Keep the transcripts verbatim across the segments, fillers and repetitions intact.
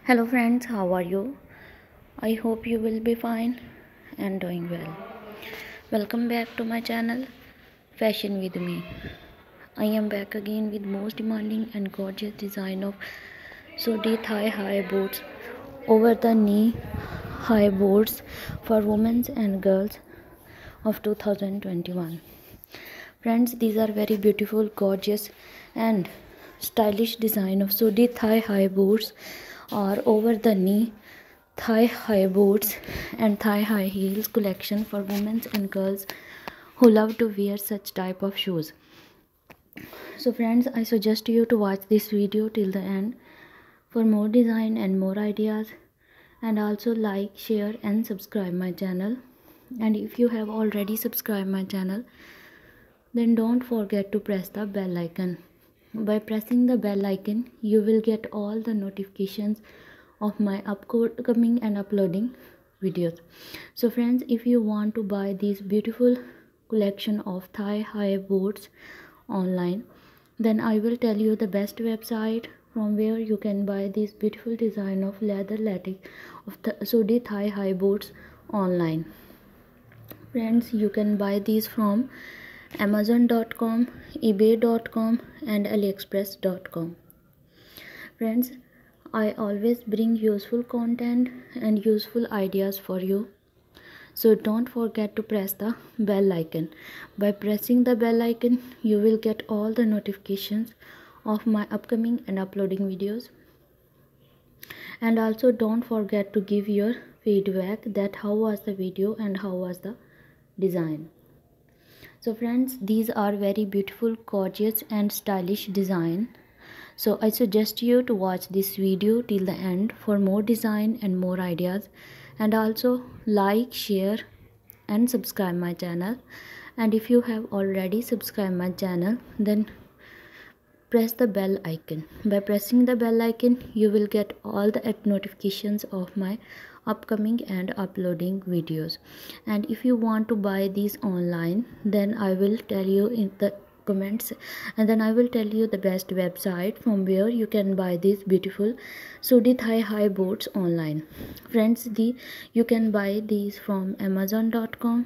Hello friends, how are you? I hope you will be fine and doing well. Welcome back to my channel Fashion with me. I am back again with most demanding and gorgeous design of sooty thigh high boots, over the knee high boots for women and girls of two thousand twenty-one. Friends, these are very beautiful, gorgeous and stylish design of sooty thigh high boots or over the knee thigh high boots and thigh high heels collection for women and girls who love to wear such type of shoes. So friends, I suggest you to watch this video till the end for more design and more ideas, and also like, share and subscribe my channel. And if you have already subscribed my channel, then don't forget to press the bell icon. By pressing the bell icon, you will get all the notifications of my upcoming and uploading videos. So friends, if you want to buy these beautiful collection of thigh high boots online, then I will tell you the best website from where you can buy this beautiful design of leather latex of the sooty thigh high boots online. Friends, you can buy these from amazon dot com, ebay dot com and aliexpress dot com. Friends, I always bring useful content and useful ideas for you, so don't forget to press the bell icon. By pressing the bell icon, you will get all the notifications of my upcoming and uploading videos. And also don't forget to give your feedback that how was the video and how was the design. So friends, these are very beautiful, gorgeous and stylish design. So I suggest you to watch this video till the end for more design and more ideas, and also like, share and subscribe my channel. And if you have already subscribed my channel, then press the bell icon. By pressing the bell icon, you will get all the notifications of my upcoming and uploading videos. And if you want to buy these online, then I will tell you in the comments, and then I will tell you the best website from where you can buy these beautiful sooty thigh high boots online. Friends, the you can buy these from amazon dot com,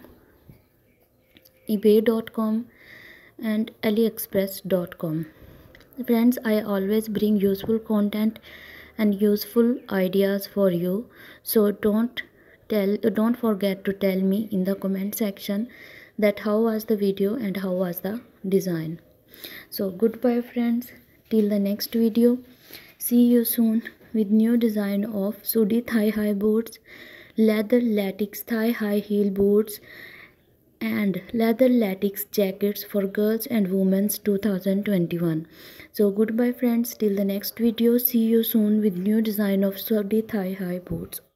ebay dot com and aliexpress dot com. Friends, I always bring useful content and useful ideas for you, so don't tell don't forget to tell me in the comment section that how was the video and how was the design. So goodbye friends, till the next video. See you soon with new design of sooty thigh high boots, leather latex thigh high heel boots and leather latex jackets for girls and women two thousand twenty-one. So goodbye friends, till the next video. See you soon with new design of sooty thigh high boots.